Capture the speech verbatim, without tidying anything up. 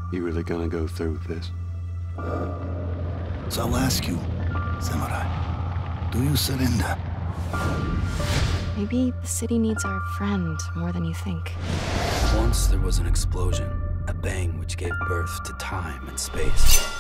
You really gonna go through with this? So I'll ask you, Samurai, do you surrender? Maybe the city needs our friend more than you think. Once there was an explosion, a bang which gave birth to time and space.